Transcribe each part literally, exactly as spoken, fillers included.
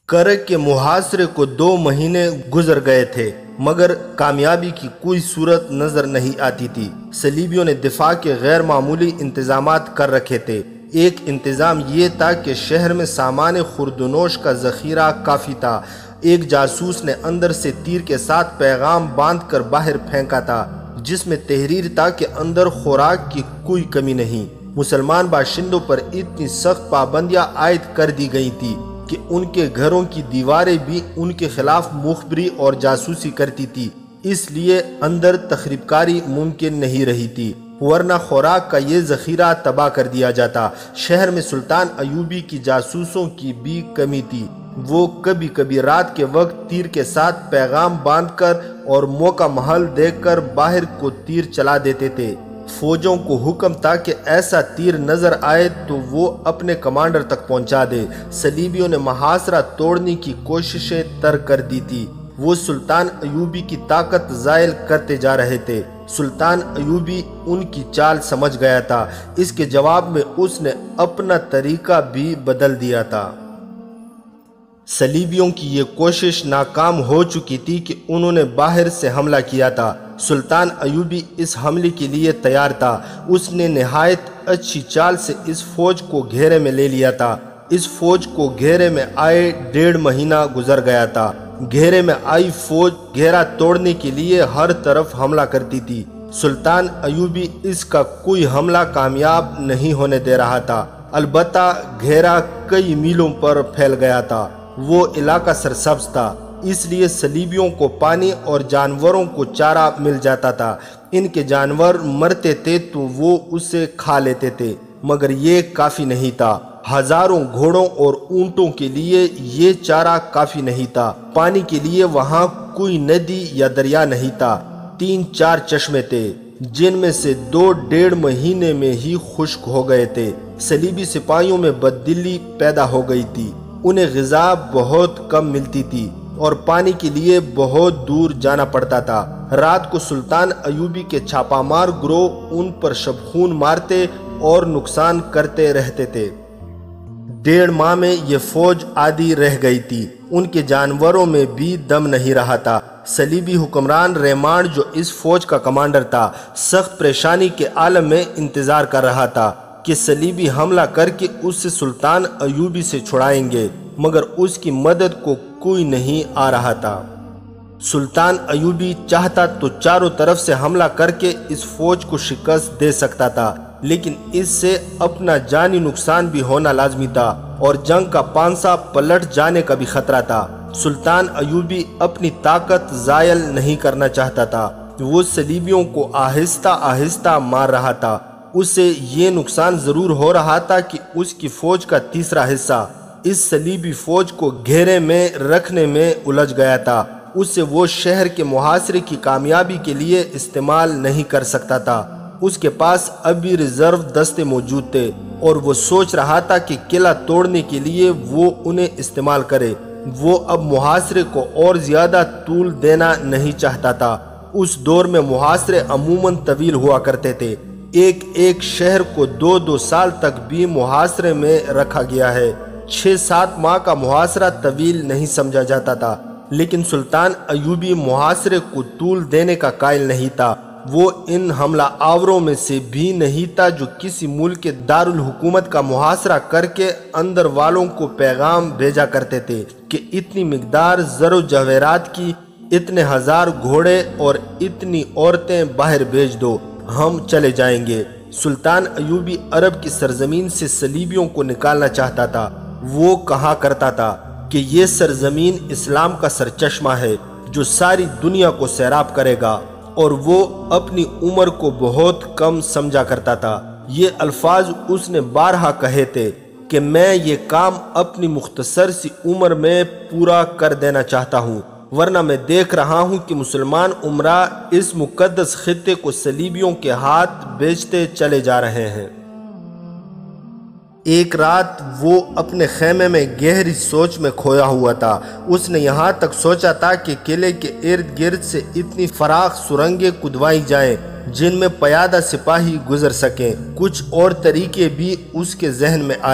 کرک کے محاصرے کو دو مہینے گزر گئے تھے مگر کامیابی کی کوئی صورت نظر نہیں آتی تھی۔ صلیبیوں نے دفاع کے غیر معمولی انتظامات کر رکھے تھے۔ ایک انتظام یہ تھا کہ شہر میں سامان خوردونوش کا ذخیرہ کافی تھا۔ ایک جاسوس نے اندر سے تیر کے ساتھ پیغام باندھ کر باہر پھینکا تھا جس میں تحریر تھا کہ اندر خوراک کی کوئی کمی نہیں۔ مسلمان باشندوں پر اتنی سخت پابندیاں عائد کر دی گئی تھی کہ ان کے گھروں کی دیواریں بھی ان کے خلاف مخبری اور جاسوسی کرتی تھی، اس لیے اندر تخریب کاری ممکن نہیں رہی تھی، ورنہ خوراک کا یہ ذخیرہ تباہ کر دیا جاتا۔ شہر میں سلطان ایوبی کی جاسوسوں کی بھی کمی تھی۔ وہ کبھی کبھی رات کے وقت تیر کے ساتھ پیغام باندھ کر اور موقع محل دیکھ کر باہر کو تیر چلا دیتے تھے۔ فوجوں کو حکم تھا کہ ایسا تیر نظر آئے تو وہ اپنے کمانڈر تک پہنچا دے۔ صلیبیوں نے محاصرہ توڑنے کی کوششیں ترک کر دی تھی۔ وہ سلطان ایوبی کی طاقت زائل کرتے جا رہے تھے۔ سلطان ایوبی ان کی چال سمجھ گیا تھا۔ اس کے جواب میں اس نے اپنا طریقہ بھی بدل دیا تھا۔ صلیبیوں کی یہ کوشش ناکام ہو چکی تھی کہ انہوں نے باہر سے حملہ کیا تھا۔ سلطان ایوبی اس حملے کے لیے تیار تھا۔ اس نے نہایت اچھی چال سے اس فوج کو گھیرے میں لے لیا تھا۔ اس فوج کو گھیرے میں آئے ڈیڑھ مہینہ گزر گیا تھا۔ گھیرے میں آئی فوج گھیرا توڑنے کے لیے ہر طرف حملہ کرتی تھی۔ سلطان ایوبی اس کا کوئی حملہ کامیاب نہیں ہونے دے رہا تھا، البتہ گھیرا کئی میلوں پر پھیل گیا تھا۔ وہ علاقہ سرسبز تھا، اس لیے صلیبیوں کو پانی اور جانوروں کو چارہ مل جاتا تھا۔ ان کے جانور مرتے تھے تو وہ اسے کھا لیتے تھے، مگر یہ کافی نہیں تھا۔ ہزاروں گھوڑوں اور اونٹوں کے لیے یہ چارہ کافی نہیں تھا۔ پانی کے لیے وہاں کوئی ندی یا دریا نہیں تھا۔ تین چار چشمے تھے جن میں سے دو ڈیڑھ مہینے میں ہی خشک ہو گئے تھے۔ صلیبی سپاہیوں میں بددلی پیدا ہو گئی تھی۔ انہیں غذا بہت کم ملتی تھی اور پانی کے لیے بہت دور جانا پڑتا تھا۔ رات کو سلطان ایوبی کے چھاپا مار گروہ ان پر شبخون مارتے اور نقصان کرتے رہتے تھے۔ ڈیڑھ ماہ میں یہ فوج عادی رہ گئی تھی۔ ان کے جانوروں میں بھی دم نہیں رہا تھا۔ صلیبی حکمران ریمانڈ جو اس فوج کا کمانڈر تھا، سخت پریشانی کے عالم میں انتظار کر رہا تھا کہ صلیبی حملہ کر کے اس سے سلطان ایوبی سے چھڑائیں گے، مگر اس کی مدد کو کوئی نہیں آ رہا تھا۔ سلطان ایوبی چاہتا تو چاروں طرف سے حملہ کر کے اس فوج کو شکست دے سکتا تھا، لیکن اس سے اپنا جانی نقصان بھی ہونا لازمی تھا اور جنگ کا پانسا پلٹ جانے کا بھی خطرہ تھا۔ سلطان ایوبی اپنی طاقت زائل نہیں کرنا چاہتا تھا۔ وہ صلیبیوں کو آہستہ آہستہ مار رہا تھا۔ اسے یہ نقصان ضرور ہو رہا تھا کہ اس کی فوج کا تیسرا حصہ اس صلیبی فوج کو گھیرے میں رکھنے میں الجھ گیا تھا۔ اسے وہ شہر کے محاصرے کی کامیابی کے لیے استعمال نہیں کر سکتا تھا۔ اس کے پاس ابھی ریزرو دستے موجود تھے اور وہ سوچ رہا تھا کہ قلعہ توڑنے کے لیے وہ انہیں استعمال کرے۔ وہ اب محاصرے کو اور زیادہ طول دینا نہیں چاہتا تھا۔ اس دور میں محاصرے عموماً طویل ہوا کرتے تھے۔ ایک ایک شہر کو دو دو سال تک بھی محاصرے میں رکھا گیا ہے۔ چھ سات ماہ کا محاصرہ طویل نہیں سمجھا جاتا تھا، لیکن سلطان ایوبی محاصرے کو طول دینے کا قائل نہیں تھا۔ وہ ان حملہ آوروں میں سے بھی نہیں تھا جو کسی ملک کے دارالحکومت کا محاصرہ کر کے اندر والوں کو پیغام بھیجا کرتے تھے کہ اتنی مقدار زر و جواہرات کی، اتنے ہزار گھوڑے اور اتنی عورتیں باہر بھیج دو، ہم چلے جائیں گے۔ سلطان ایوبی عرب کی سرزمین سے صلیبیوں کو نکالنا چاہتا تھا۔ وہ کہا کرتا تھا کہ یہ سرزمین اسلام کا سرچشمہ ہے جو ساری دنیا کو سیراب کرے گا، اور وہ اپنی عمر کو بہت کم سمجھا کرتا تھا۔ یہ الفاظ اس نے بارہا کہے تھے کہ میں یہ کام اپنی مختصر سی عمر میں پورا کر دینا چاہتا ہوں، ورنہ میں دیکھ رہا ہوں کہ مسلمان عمرہ اس مقدس خطے کو صلیبیوں کے ہاتھ بیچتے چلے جا رہے ہیں۔ ایک رات وہ اپنے خیمے میں گہری سوچ میں کھویا ہوا تھا۔ اس نے یہاں تک سوچا تھا کہ قلعے کے ارد گرد سے اتنی فراخ سرنگیں کھدوائی جائیں جن میں پیادہ سپاہی گزر سکیں۔ کچھ اور طریقے بھی اس کے ذہن میں آئے۔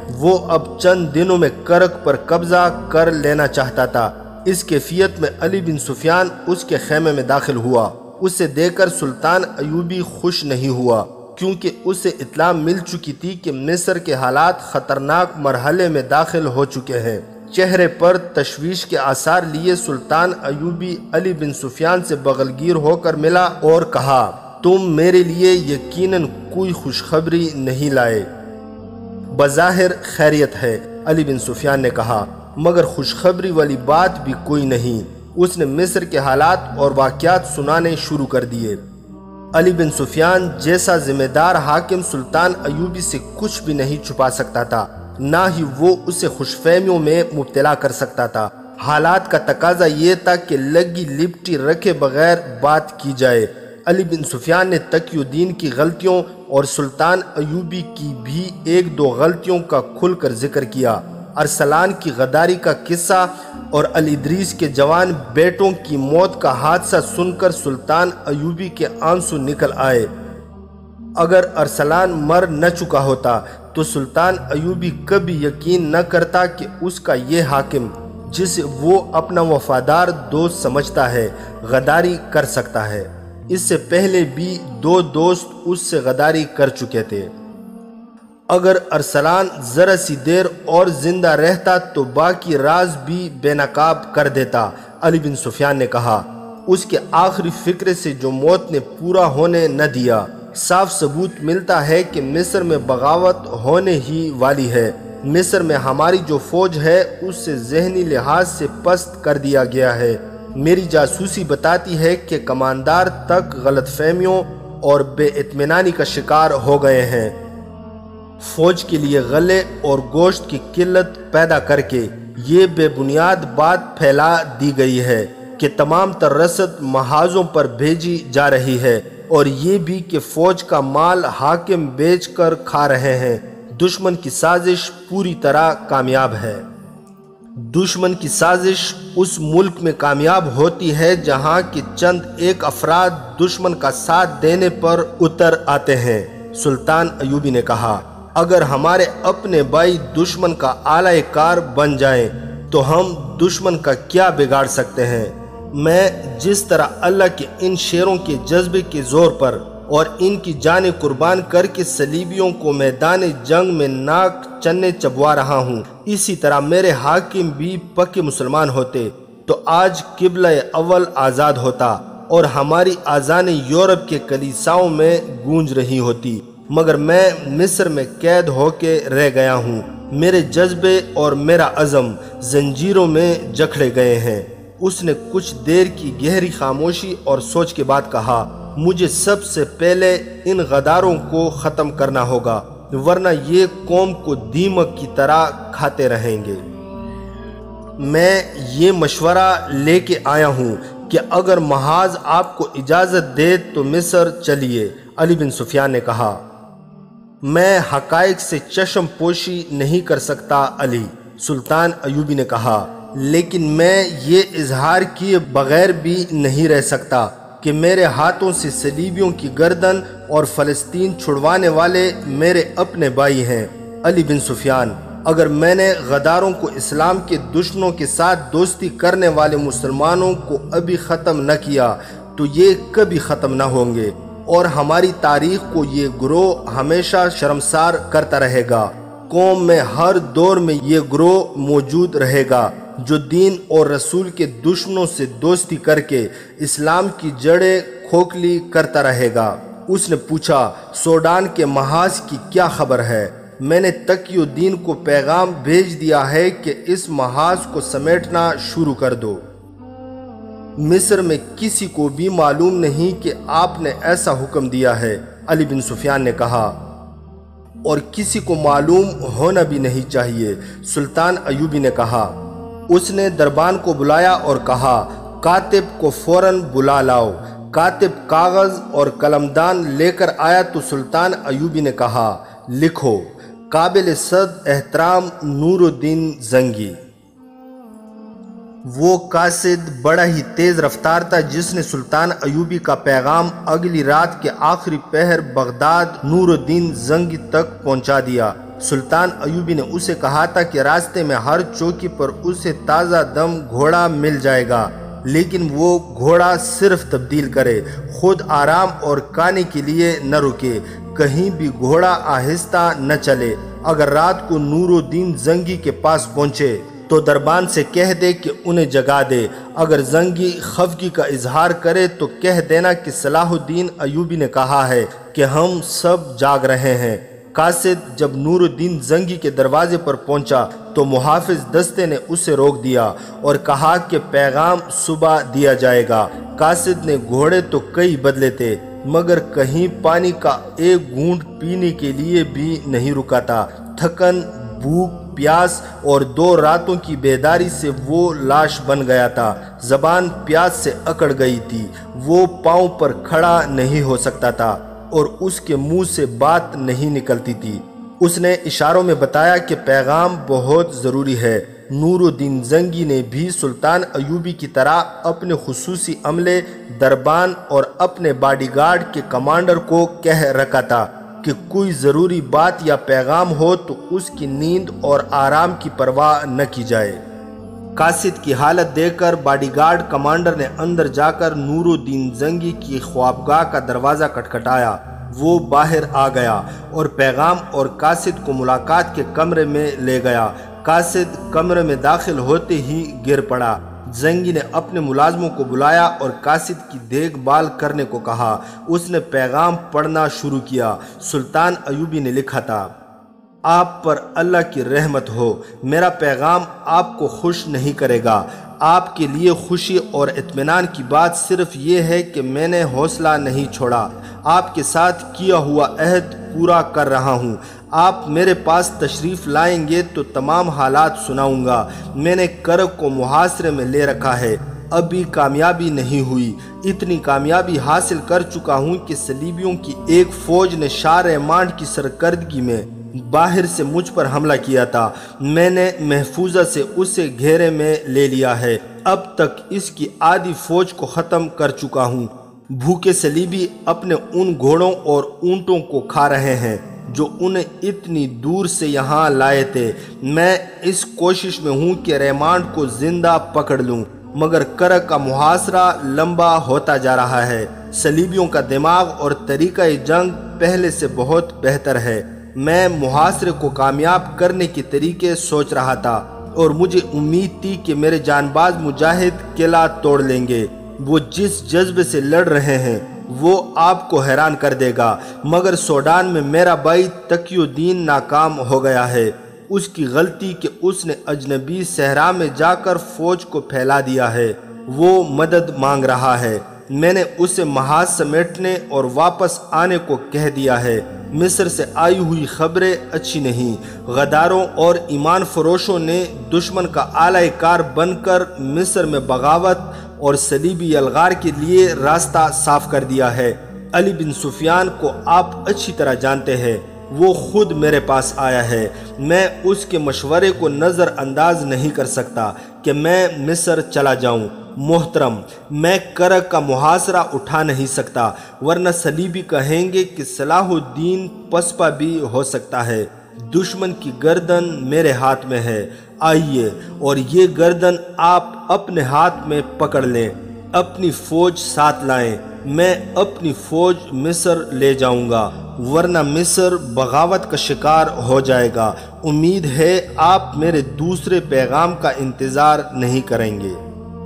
وہ اب چند دنوں میں کرک پر قبضہ کر لینا چاہتا تھا۔ اس کیفیت میں علی بن سفیان اس کے خیمے میں داخل ہوا۔ اسے دیکھ کر سلطان ایوبی خوش نہیں ہوا، کیونکہ اسے اطلاع مل چکی تھی کہ مصر کے حالات خطرناک مرحلے میں داخل ہو چکے ہیں۔ چہرے پر تشویش کے آثار لیے سلطان ایوبی علی بن سفیان سے بغلگیر ہو کر ملا اور کہا، تم میرے لیے یقیناً کوئی خوشخبری نہیں لائے۔ بظاہر خیریت ہے، علی بن سفیان نے کہا، مگر خوشخبری والی بات بھی کوئی نہیں۔ اس نے مصر کے حالات اور واقعات سنانے شروع کر دیے۔ علی بن سفیان جیسا ذمہ دار حاکم سلطان ایوبی سے کچھ بھی نہیں چھپا سکتا تھا، نہ ہی وہ اسے خوش فہمیوں میں مبتلا کر سکتا تھا۔ حالات کا تقاضا یہ تھا کہ لگی لپٹی رکھے بغیر بات کی جائے۔ علی بن سفیان نے تقی الدین کی غلطیوں اور سلطان ایوبی کی بھی ایک دو غلطیوں کا کھل کر ذکر کیا۔ ارسلان کی غداری کا قصہ اور الادریس کے جوان بیٹوں کی موت کا حادثہ سن کر سلطان ایوبی کے آنسو نکل آئے۔ اگر ارسلان مر نہ چکا ہوتا تو سلطان ایوبی کبھی یقین نہ کرتا کہ اس کا یہ حاکم، جسے وہ اپنا وفادار دوست سمجھتا ہے، غداری کر سکتا ہے۔ اس سے پہلے بھی دو دوست اس سے غداری کر چکے تھے۔ اگر ارسلان ذرا سی دیر اور زندہ رہتا تو باقی راز بھی بے نقاب کر دیتا، علی بن سفیان نے کہا۔ اس کے آخری فکرے سے جو موت نے پورا ہونے نہ دیا۔ صاف ثبوت ملتا ہے کہ مصر میں بغاوت ہونے ہی والی ہے۔ مصر میں ہماری جو فوج ہے اس سے ذہنی لحاظ سے پست کر دیا گیا ہے۔ میری جاسوسی بتاتی ہے کہ کماندار تک غلط فہمیوں اور بے اطمینانی کا شکار ہو گئے ہیں۔ فوج کے لیے غلے اور گوشت کی قلت پیدا کر کے یہ بے بنیاد بات پھیلا دی گئی ہے کہ تمام تر رسد محاذوں پر بھیجی جا رہی ہے، اور یہ بھی کہ فوج کا مال حاکم بیچ کر کھا رہے ہیں۔ دشمن کی سازش پوری طرح کامیاب ہے۔ دشمن کی سازش اس ملک میں کامیاب ہوتی ہے جہاں کے چند ایک افراد دشمن کا ساتھ دینے پر اتر آتے ہیں، سلطان ایوبی نے کہا۔ اگر ہمارے اپنے بھائی دشمن کا اعلی کار بن جائیں تو ہم دشمن کا کیا بگاڑ سکتے ہیں؟ میں جس طرح اللہ کے ان شیروں کے جذبے کے زور پر اور ان کی جانیں قربان کر کے صلیبیوں کو میدان جنگ میں ناک چنے چبوا رہا ہوں، اسی طرح میرے حاکم بھی پکے مسلمان ہوتے تو آج قبلہ اول آزاد ہوتا اور ہماری آذانیں یورپ کے کلیساؤں میں گونج رہی ہوتی، مگر میں مصر میں قید ہو کے رہ گیا ہوں۔ میرے جذبے اور میرا عزم زنجیروں میں جکڑے گئے ہیں۔ اس نے کچھ دیر کی گہری خاموشی اور سوچ کے بعد کہا، مجھے سب سے پہلے ان غداروں کو ختم کرنا ہوگا، ورنہ یہ قوم کو دیمک کی طرح کھاتے رہیں گے۔ میں یہ مشورہ لے کے آیا ہوں کہ اگر محاذ آپ کو اجازت دے تو مصر چلیے، علی بن سفیان نے کہا۔ میں حقائق سے چشم پوشی نہیں کر سکتا علی، سلطان ایوبی نے کہا، لیکن میں یہ اظہار کیے بغیر بھی نہیں رہ سکتا کہ میرے ہاتھوں سے صلیبیوں کی گردن اور فلسطین چھڑوانے والے میرے اپنے بھائی ہیں۔ علی بن سفیان، اگر میں نے غداروں کو اسلام کے دشمنوں کے ساتھ دوستی کرنے والے مسلمانوں کو ابھی ختم نہ کیا تو یہ کبھی ختم نہ ہوں گے، اور ہماری تاریخ کو یہ گروہ ہمیشہ شرمسار کرتا رہے گا۔ قوم میں ہر دور میں یہ گروہ موجود رہے گا جو دین اور رسول کے دشمنوں سے دوستی کر کے اسلام کی جڑیں کھوکھلی کرتا رہے گا۔ اس نے پوچھا، سوڈان کے محاذ کی کیا خبر ہے؟ میں نے تقی الدین کو پیغام بھیج دیا ہے کہ اس محاذ کو سمیٹنا شروع کر دو۔ مصر میں کسی کو بھی معلوم نہیں کہ آپ نے ایسا حکم دیا ہے، علی بن سفیان نے کہا، اور کسی کو معلوم ہونا بھی نہیں چاہیے، سلطان ایوبی نے کہا۔ اس نے دربان کو بلایا اور کہا، کاتب کو فوراً بلا لاؤ۔ کاتب کاغذ اور قلمدان لے کر آیا تو سلطان ایوبی نے کہا، لکھو، قابل صد احترام نور الدین زنگی۔ وہ قاصد بڑا ہی تیز رفتار تھا جس نے سلطان ایوبی کا پیغام اگلی رات کے آخری پہر بغداد نور الدین زنگی تک پہنچا دیا۔ سلطان ایوبی نے اسے کہا تھا کہ راستے میں ہر چوکی پر اسے تازہ دم گھوڑا مل جائے گا، لیکن وہ گھوڑا صرف تبدیل کرے، خود آرام اور کھانے کے لیے نہ رکے، کہیں بھی گھوڑا آہستہ نہ چلے۔ اگر رات کو نور الدین زنگی کے پاس پہنچے تو دربان سے کہہ دے کہ انہیں جگا دے۔ اگر زنگی خفگی کا اظہار کرے تو کہہ دینا کہ صلاح الدین ایوبی نے کہا ہے کہ ہم سب جاگ رہے ہیں۔ قاصد جب نور الدین زنگی کے دروازے پر پہنچا تو محافظ دستے نے اسے روک دیا اور کہا کہ پیغام صبح دیا جائے گا۔ قاصد نے گھوڑے تو کئی بدلے تھے مگر کہیں پانی کا ایک گھونٹ پینے کے لیے بھی نہیں رکا تھا۔ تھکن، بھوک، پیاس اور دو راتوں کی بیداری سے وہ لاش بن گیا تھا۔ زبان پیاس سے اکڑ گئی تھی، وہ پاؤں پر کھڑا نہیں ہو سکتا تھا اور اس کے منہ سے بات نہیں نکلتی تھی۔ اس نے اشاروں میں بتایا کہ پیغام بہت ضروری ہے۔ نور الدین زنگی نے بھی سلطان ایوبی کی طرح اپنے خصوصی عملے، دربان اور اپنے باڈی گارڈ کے کمانڈر کو کہہ رکھا تھا کہ کوئی ضروری بات یا پیغام ہو تو اس کی نیند اور آرام کی پرواہ نہ کی جائے۔ قاصد کی حالت دیکھ کر باڈی گارڈ کمانڈر نے اندر جا کر نور الدین زنگی کی خوابگاہ کا دروازہ کھٹکھٹایا۔ وہ باہر آ گیا اور پیغام اور قاصد کو ملاقات کے کمرے میں لے گیا۔ قاصد کمرے میں داخل ہوتے ہی گر پڑا۔ زنگی نے اپنے ملازموں کو بلایا اور قاصد کی دیکھ بھال کرنے کو کہا۔ اس نے پیغام پڑھنا شروع کیا۔ سلطان ایوبی نے لکھا تھا: آپ پر اللہ کی رحمت ہو، میرا پیغام آپ کو خوش نہیں کرے گا۔ آپ کے لیے خوشی اور اطمینان کی بات صرف یہ ہے کہ میں نے حوصلہ نہیں چھوڑا، آپ کے ساتھ کیا ہوا عہد پورا کر رہا ہوں۔ آپ میرے پاس تشریف لائیں گے تو تمام حالات سناؤں گا۔ میں نے کرک کو محاصرے میں لے رکھا ہے، ابھی کامیابی نہیں ہوئی۔ اتنی کامیابی حاصل کر چکا ہوں کہ صلیبیوں کی ایک فوج نے شار مانڈ کی سرکردگی میں باہر سے مجھ پر حملہ کیا تھا۔ میں نے محفوظہ سے اسے گھیرے میں لے لیا ہے۔ اب تک اس کی آدھی فوج کو ختم کر چکا ہوں۔ بھوکے صلیبی اپنے ان گھوڑوں اور اونٹوں کو کھا رہے ہیں جو انہیں اتنی دور سے یہاں لائے تھے۔ میں اس کوشش میں ہوں کہ ریمانڈ کو زندہ پکڑ لوں، مگر کرک کا محاصرہ لمبا ہوتا جا رہا ہے۔ صلیبیوں کا دماغ اور طریقہ جنگ پہلے سے بہت بہتر ہے۔ میں محاصرے کو کامیاب کرنے کے طریقے سوچ رہا تھا اور مجھے امید تھی کہ میرے جان باز مجاہد قلعہ توڑ لیں گے۔ وہ جس جذبے سے لڑ رہے ہیں وہ آپ کو حیران کر دے گا، مگر سوڈان میں میرا بھائی تقی الدین ناکام ہو گیا ہے۔ اس کی غلطی کہ اس نے اجنبی صحرا میں جا کر فوج کو پھیلا دیا ہے۔ وہ مدد مانگ رہا ہے۔ میں نے اسے محاذ سمیٹنے اور واپس آنے کو کہہ دیا ہے۔ مصر سے آئی ہوئی خبریں اچھی نہیں۔ غداروں اور ایمان فروشوں نے دشمن کا اعلی کار بن کر مصر میں بغاوت اور صلیبی الغار کے لیے راستہ صاف کر دیا ہے۔ علی بن سفیان کو آپ اچھی طرح جانتے ہیں، وہ خود میرے پاس آیا ہے۔ میں اس کے مشورے کو نظر انداز نہیں کر سکتا کہ میں مصر چلا جاؤں۔ محترم، میں کرک کا محاصرہ اٹھا نہیں سکتا، ورنہ صلیبی کہیں گے کہ صلاح الدین پسپا بھی ہو سکتا ہے۔ دشمن کی گردن میرے ہاتھ میں ہے، آئیے اور یہ گردن آپ اپنے ہاتھ میں پکڑ لیں۔ اپنی فوج ساتھ لائیں، میں اپنی فوج مصر لے جاؤں گا، ورنہ مصر بغاوت کا شکار ہو جائے گا۔ امید ہے آپ میرے دوسرے پیغام کا انتظار نہیں کریں گے۔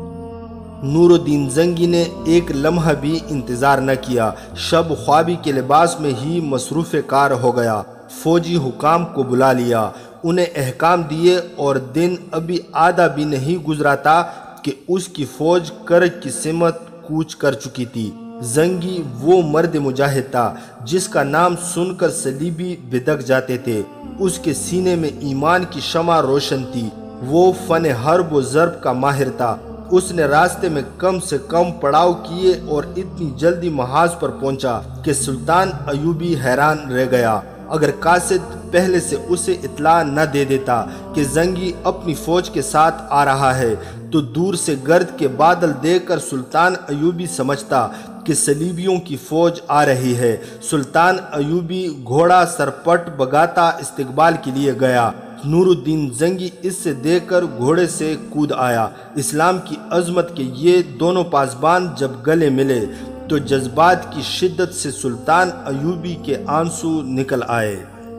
نور الدین زنگی نے ایک لمحہ بھی انتظار نہ کیا، شب خوابی کے لباس میں ہی مصروف کار ہو گیا۔ فوجی حکام کو بلا لیا، انہیں احکام دیے اور دن ابھی آدھا بھی نہیں گزرا تھا کہ اس کی فوج کرک کی سمت کوچ کر چکی تھی۔ زنگی وہ مرد مجاہد تھا جس کا نام سن کر صلیبی بدک جاتے تھے۔ اس کے سینے میں ایمان کی شمع روشن تھی، وہ فن حرب و ضرب کا ماہر تھا۔ اس نے راستے میں کم سے کم پڑاؤ کیے اور اتنی جلدی محاذ پر پہنچا کہ سلطان ایوبی حیران رہ گیا۔ اگر قاصد پہلے سے اسے اطلاع نہ دے دیتا کہ زنگی اپنی فوج کے ساتھ آ رہا ہے تو دور سے گرد کے بادل دیکھ کر سلطان ایوبی سمجھتا کہ صلیبیوں کی فوج آ رہی ہے۔ سلطان ایوبی گھوڑا سرپٹ بگاتا استقبال کے لیے گیا۔ نور الدین زنگی اس سے دیکھ کر گھوڑے سے کود آیا۔ اسلام کی عظمت کے یہ دونوں پاسبان جب گلے ملے تو جذبات کی شدت سے سلطان ایوبی کے آنسو نکل آئے۔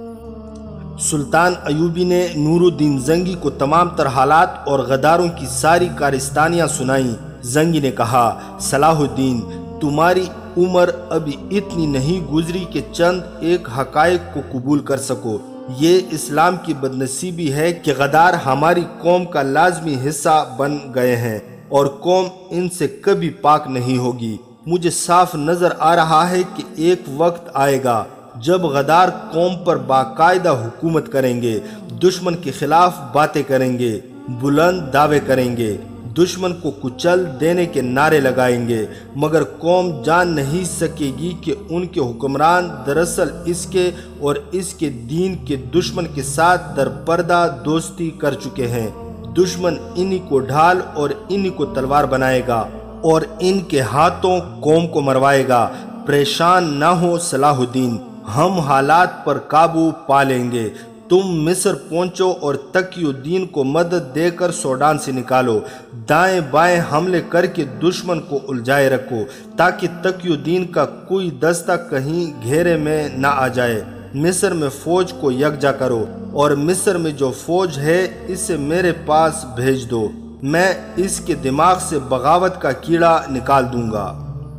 سلطان ایوبی نے نور الدین زنگی کو تمام تر حالات اور غداروں کی ساری کارستانیاں سنائیں۔ زنگی نے کہا، صلاح الدین، تمہاری عمر ابھی اتنی نہیں گزری کہ چند ایک حقائق کو قبول کر سکو۔ یہ اسلام کی بدنصیبی ہے کہ غدار ہماری قوم کا لازمی حصہ بن گئے ہیں اور قوم ان سے کبھی پاک نہیں ہوگی۔ مجھے صاف نظر آ رہا ہے کہ ایک وقت آئے گا جب غدار قوم پر باقاعدہ حکومت کریں گے، دشمن کے خلاف باتیں کریں گے، بلند دعوے کریں گے، دشمن کو کچل دینے کے نعرے لگائیں گے، مگر قوم جان نہیں سکے گی کہ ان کے حکمران دراصل اس کے اور اس کے دین کے دشمن کے ساتھ در پردہ دوستی کر چکے ہیں۔ دشمن انہی کو ڈھال اور انہی کو تلوار بنائے گا اور ان کے ہاتھوں قوم کو مروائے گا۔ پریشان نہ ہو صلاح الدین، ہم حالات پر قابو پا لیں گے۔ تم مصر پہنچو اور تقی الدین کو مدد دے کر سوڈان سے نکالو۔ دائیں بائیں حملے کر کے دشمن کو الجھائے رکھو تاکہ تقی الدین کا کوئی دستہ کہیں گھیرے میں نہ آ جائے۔ مصر میں فوج کو یکجا کرو اور مصر میں جو فوج ہے اسے میرے پاس بھیج دو، میں اس کے دماغ سے بغاوت کا کیڑا نکال دوں گا۔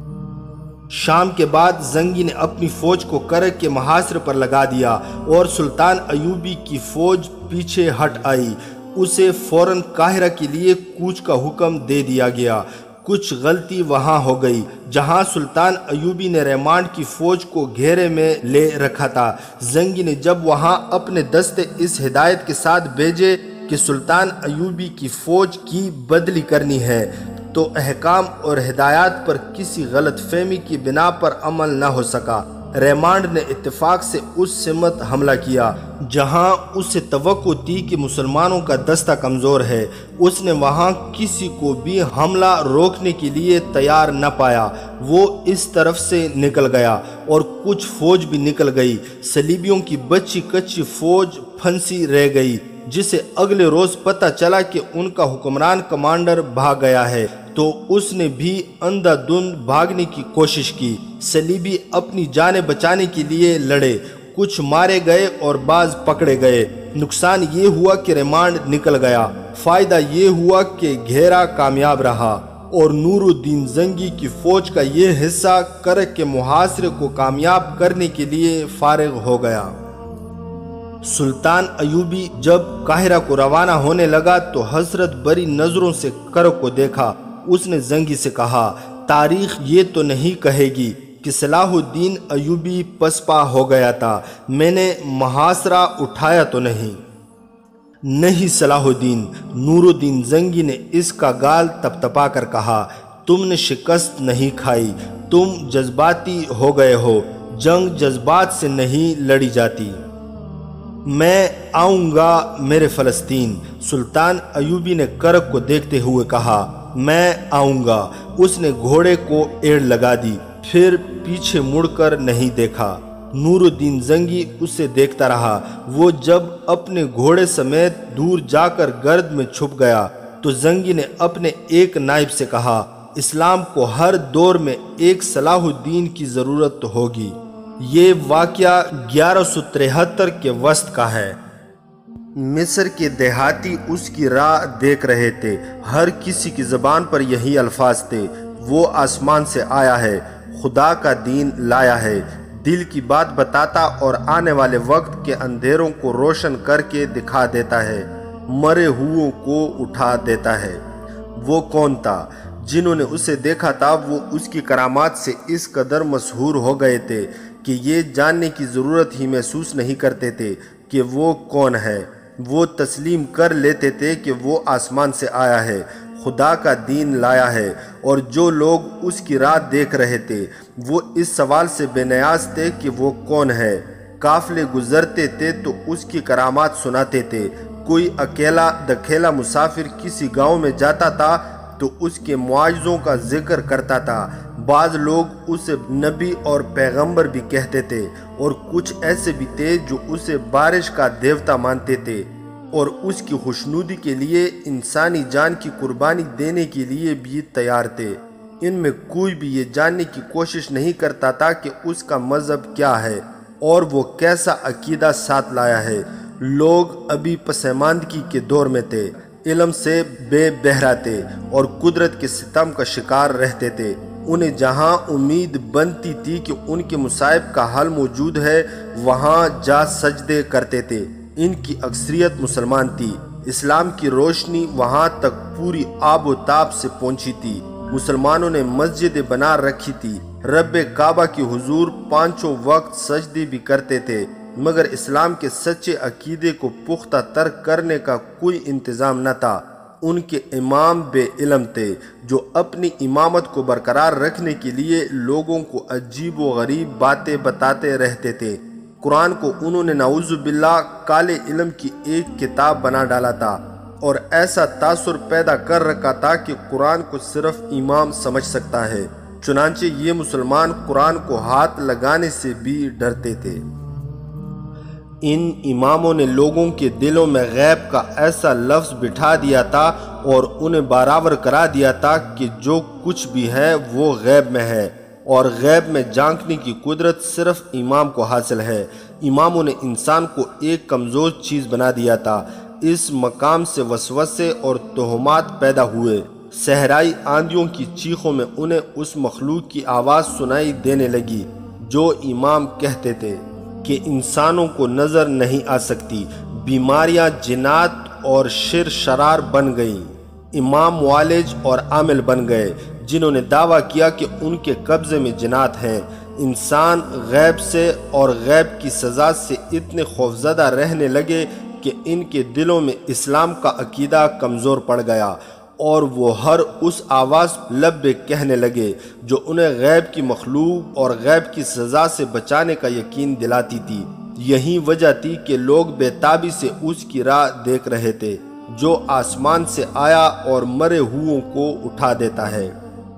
شام کے بعد زنگی نے اپنی فوج کو کرک کے محاصرے پر لگا دیا اور سلطان ایوبی کی فوج پیچھے ہٹ آئی۔ اسے فوراً قاہرہ کے لیے کوچ کا حکم دے دیا گیا۔ کچھ غلطی وہاں ہو گئی جہاں سلطان ایوبی نے ریمانڈ کی فوج کو گھیرے میں لے رکھا تھا۔ زنگی نے جب وہاں اپنے دستے اس ہدایت کے ساتھ بھیجے کہ سلطان ایوبی کی فوج کی بدلی کرنی ہے تو احکام اور ہدایات پر کسی غلط فہمی کی بنا پر عمل نہ ہو سکا۔ ریمانڈ نے اتفاق سے اس سمت حملہ کیا جہاں اسے توقع تھی کہ مسلمانوں کا دستہ کمزور ہے۔ اس نے وہاں کسی کو بھی حملہ روکنے کے لیے تیار نہ پایا۔ وہ اس طرف سے نکل گیا اور کچھ فوج بھی نکل گئی۔ صلیبیوں کی بچی کچی فوج پھنسی رہ گئی جسے اگلے روز پتہ چلا کہ ان کا حکمران کمانڈر بھاگ گیا ہے تو اس نے بھی اندھا دھند بھاگنے کی کوشش کی۔ صلیبی اپنی جانیں بچانے کے لیے لڑے، کچھ مارے گئے اور بعض پکڑے گئے۔ نقصان یہ ہوا کہ ریمانڈ نکل گیا، فائدہ یہ ہوا کہ گھیرا کامیاب رہا اور نور الدین زنگی کی فوج کا یہ حصہ کرک کے محاصرے کو کامیاب کرنے کے لیے فارغ ہو گیا۔ سلطان ایوبی جب قاہرہ کو روانہ ہونے لگا تو حسرت بری نظروں سے کرک کو دیکھا۔ اس نے زنگی سے کہا، تاریخ یہ تو نہیں کہے گی کہ صلاح الدین ایوبی پسپا ہو گیا تھا، میں نے محاصرہ اٹھایا تو نہیں۔ نہیں صلاح الدین، نور الدین زنگی نے اس کا گال تپ تپا کر کہا، تم نے شکست نہیں کھائی، تم جذباتی ہو گئے ہو، جنگ جذبات سے نہیں لڑی جاتی۔ میں آؤں گا میرے فلسطین، سلطان ایوبی نے کرک کو دیکھتے ہوئے کہا، میں آؤں گا۔ اس نے گھوڑے کو ایڑ لگا دی، پھر پیچھے مڑ کر نہیں دیکھا۔ نور الدین زنگی اسے دیکھتا رہا۔ وہ جب اپنے گھوڑے سمیت دور جا کر گرد میں چھپ گیا تو زنگی نے اپنے ایک نائب سے کہا، اسلام کو ہر دور میں ایک صلاح الدین کی ضرورت ہوگی۔ یہ واقعہ گیارہ سو تریہتر کے وسط کا ہے۔ مصر کے دیہاتی اس کی راہ دیکھ رہے تھے، ہر کسی کی زبان پر یہی الفاظ تھے، وہ آسمان سے آیا ہے، خدا کا دین لایا ہے، دل کی بات بتاتا اور آنے والے وقت کے اندھیروں کو روشن کر کے دکھا دیتا ہے، مرے ہوئوں کو اٹھا دیتا ہے۔ وہ کون تھا؟ جنہوں نے اسے دیکھا تھا وہ اس کی کرامات سے اس قدر مسحور ہو گئے تھے کہ یہ جاننے کی ضرورت ہی محسوس نہیں کرتے تھے کہ وہ کون ہے۔ وہ تسلیم کر لیتے تھے کہ وہ آسمان سے آیا ہے، خدا کا دین لایا ہے، اور جو لوگ اس کی راہ دیکھ رہے تھے وہ اس سوال سے بے نیاز تھے کہ وہ کون ہے۔ قافلے گزرتے تھے تو اس کی کرامات سناتے تھے، کوئی اکیلا دکھیلا مسافر کسی گاؤں میں جاتا تھا تو اس کے معجزوں کا ذکر کرتا تھا۔ بعض لوگ اسے نبی اور پیغمبر بھی کہتے تھے، اور کچھ ایسے بھی تھے جو اسے بارش کا دیوتا مانتے تھے اور اس کی خوشنودی کے لیے انسانی جان کی قربانی دینے کے لیے بھی تیار تھے۔ ان میں کوئی بھی یہ جاننے کی کوشش نہیں کرتا تھا کہ اس کا مذہب کیا ہے اور وہ کیسا عقیدہ ساتھ لایا ہے۔ لوگ ابھی پسماندگی کے دور میں تھے، علم سے بے بہرا تھے اور قدرت کے ستم کا شکار رہتے تھے۔ انہیں جہاں امید بنتی تھی کہ ان کے مصائب کا حل موجود ہے، وہاں جا سجدے کرتے تھے۔ ان کی اکثریت مسلمان تھی۔ اسلام کی روشنی وہاں تک پوری آب و تاب سے پہنچی تھی۔ مسلمانوں نے مسجدیں بنا رکھی تھی، رب کعبہ کی حضور پانچوں وقت سجدے بھی کرتے تھے، مگر اسلام کے سچے عقیدے کو پختہ تر کرنے کا کوئی انتظام نہ تھا۔ ان کے امام بے علم تھے، جو اپنی امامت کو برقرار رکھنے کے لیے لوگوں کو عجیب و غریب باتیں بتاتے رہتے تھے۔ قرآن کو انہوں نے نعوذ باللہ کالے علم کی ایک کتاب بنا ڈالا تھا اور ایسا تاثر پیدا کر رکھا تھا کہ قرآن کو صرف امام سمجھ سکتا ہے۔ چنانچہ یہ مسلمان قرآن کو ہاتھ لگانے سے بھی ڈرتے تھے۔ ان اماموں نے لوگوں کے دلوں میں غیب کا ایسا لفظ بٹھا دیا تھا اور انہیں برابر کرا دیا تھا کہ جو کچھ بھی ہے وہ غیب میں ہے، اور غیب میں جھانکنے کی قدرت صرف امام کو حاصل ہے۔ اماموں نے انسان کو ایک کمزور چیز بنا دیا تھا۔ اس مقام سے وسوسے اور تہمات پیدا ہوئے۔ صحرائی آندھیوں کی چیخوں میں انہیں اس مخلوق کی آواز سنائی دینے لگی جو امام کہتے تھے کہ انسانوں کو نظر نہیں آ سکتی۔ بیماریاں جنات اور شر شرار بن گئیں۔ امام معالج اور عامل بن گئے جنہوں نے دعویٰ کیا کہ ان کے قبضے میں جنات ہیں۔ انسان غیب سے اور غیب کی سزا سے اتنے خوفزدہ رہنے لگے کہ ان کے دلوں میں اسلام کا عقیدہ کمزور پڑ گیا، اور وہ ہر اس آواز لبیک کہنے لگے جو انہیں غیب کی مخلوق اور غیب کی سزا سے بچانے کا یقین دلاتی تھی۔ یہی وجہ تھی کہ لوگ بے تابی سے اس کی راہ دیکھ رہے تھے جو آسمان سے آیا اور مرے ہوئوں کو اٹھا دیتا ہے۔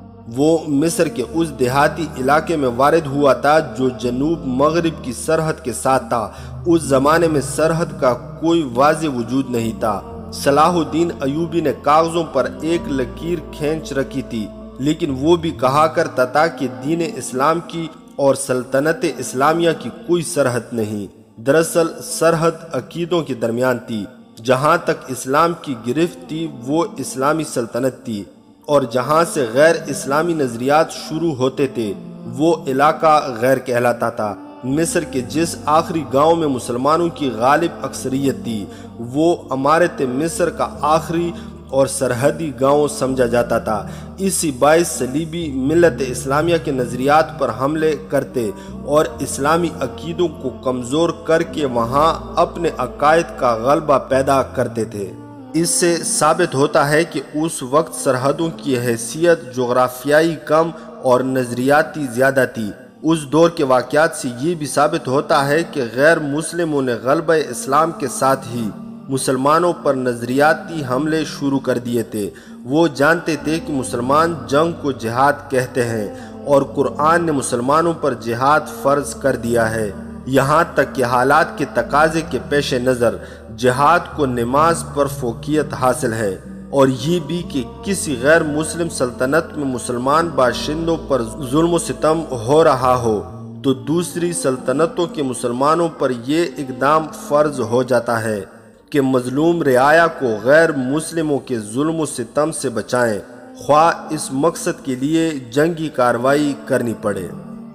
وہ مصر کے اس دیہاتی علاقے میں وارد ہوا تھا جو جنوب مغرب کی سرحد کے ساتھ تھا۔ اس زمانے میں سرحد کا کوئی واضح وجود نہیں تھا۔ صلاح الدین ایوبی نے کاغذوں پر ایک لکیر کھینچ رکھی تھی، لیکن وہ بھی کہا کرتا تھا کہ دین اسلام کی اور سلطنت اسلامیہ کی کوئی سرحد نہیں۔ دراصل سرحد عقیدوں کے درمیان تھی۔ جہاں تک اسلام کی گرفت تھی وہ اسلامی سلطنت تھی، اور جہاں سے غیر اسلامی نظریات شروع ہوتے تھے وہ علاقہ غیر کہلاتا تھا۔ مصر کے جس آخری گاؤں میں مسلمانوں کی غالب اکثریت تھی وہ عمارت مصر کا آخری اور سرحدی گاؤں سمجھا جاتا تھا۔ اسی باعث صلیبی ملت اسلامیہ کے نظریات پر حملے کرتے اور اسلامی عقیدوں کو کمزور کر کے وہاں اپنے عقائد کا غلبہ پیدا کرتے تھے۔ اس سے ثابت ہوتا ہے کہ اس وقت سرحدوں کی حیثیت جغرافیائی کم اور نظریاتی زیادہ تھی۔ اس دور کے واقعات سے یہ بھی ثابت ہوتا ہے کہ غیر مسلموں نے غلبہ اسلام کے ساتھ ہی مسلمانوں پر نظریاتی حملے شروع کر دیے تھے۔ وہ جانتے تھے کہ مسلمان جنگ کو جہاد کہتے ہیں اور قرآن نے مسلمانوں پر جہاد فرض کر دیا ہے، یہاں تک کہ حالات کے تقاضے کے پیش نظر جہاد کو نماز پر فوقیت حاصل ہے، اور یہ بھی کہ کسی غیر مسلم سلطنت میں مسلمان باشندوں پر ظلم و ستم ہو رہا ہو تو دوسری سلطنتوں کے مسلمانوں پر یہ اقدام فرض ہو جاتا ہے کہ مظلوم رعایا کو غیر مسلموں کے ظلم و ستم سے بچائیں، خواہ اس مقصد کے لیے جنگی کارروائی کرنی پڑے۔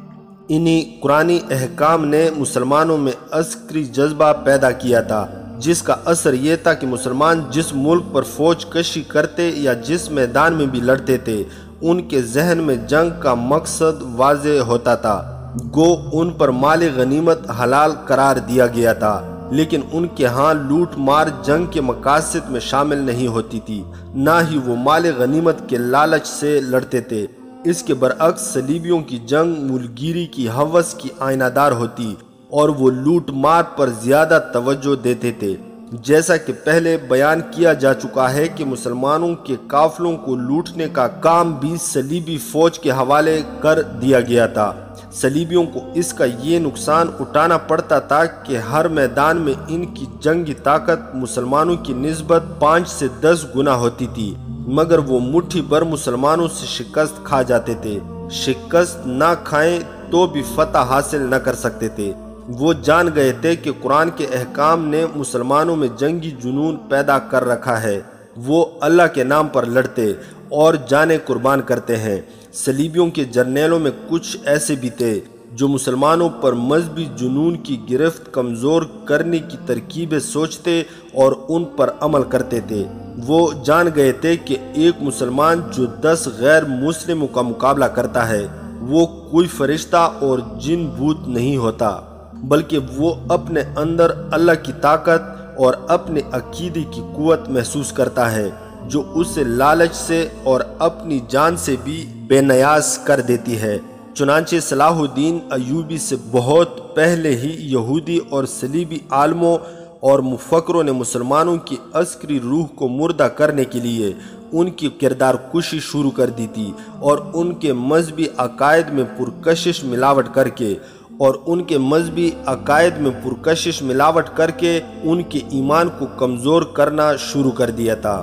انہی قرآنی احکام نے مسلمانوں میں عسکری جذبہ پیدا کیا تھا، جس کا اثر یہ تھا کہ مسلمان جس ملک پر فوج کشی کرتے یا جس میدان میں بھی لڑتے تھے ان کے ذہن میں جنگ کا مقصد واضح ہوتا تھا۔ گو ان پر مال غنیمت حلال قرار دیا گیا تھا، لیکن ان کے ہاں لوٹ مار جنگ کے مقاصد میں شامل نہیں ہوتی تھی، نہ ہی وہ مال غنیمت کے لالچ سے لڑتے تھے۔ اس کے برعکس صلیبیوں کی جنگ ملگیری کی ہوس کی آئینہ دار ہوتی اور وہ لوٹ مار پر زیادہ توجہ دیتے تھے۔ جیسا کہ پہلے بیان کیا جا چکا ہے کہ مسلمانوں کے قافلوں کو لوٹنے کا کام بھی صلیبی فوج کے حوالے کر دیا گیا تھا۔ صلیبیوں کو اس کا یہ نقصان اٹھانا پڑتا تھا کہ ہر میدان میں ان کی جنگی طاقت مسلمانوں کی نسبت پانچ سے دس گنا ہوتی تھی، مگر وہ مٹھی بھر مسلمانوں سے شکست کھا جاتے تھے۔ شکست نہ کھائیں تو بھی فتح حاصل نہ کر سکتے تھے۔ وہ جان گئے تھے کہ قرآن کے احکام نے مسلمانوں میں جنگی جنون پیدا کر رکھا ہے۔ وہ اللہ کے نام پر لڑتے اور جانیں قربان کرتے ہیں۔ صلیبیوں کے جرنیلوں میں کچھ ایسے بھی تھے جو مسلمانوں پر مذہبی جنون کی گرفت کمزور کرنے کی ترکیبیں سوچتے اور ان پر عمل کرتے تھے۔ وہ جان گئے تھے کہ ایک مسلمان جو دس غیر مسلموں کا مقابلہ کرتا ہے وہ کوئی فرشتہ اور جن بھوت نہیں ہوتا، بلکہ وہ اپنے اندر اللہ کی طاقت اور اپنے عقیدے کی قوت محسوس کرتا ہے جو اسے لالچ سے اور اپنی جان سے بھی بے نیاز کر دیتی ہے۔ چنانچہ صلاح الدین ایوبی سے بہت پہلے ہی یہودی اور صلیبی عالموں اور مفکروں نے مسلمانوں کی عسکری روح کو مردہ کرنے کے لیے ان کی کردار کشی شروع کر دی تھی، اور ان کے مذہبی عقائد میں پرکشش ملاوٹ کر کے اور ان کے مذہبی عقائد میں پرکشش ملاوٹ کر کے ان کے ایمان کو کمزور کرنا شروع کر دیا تھا۔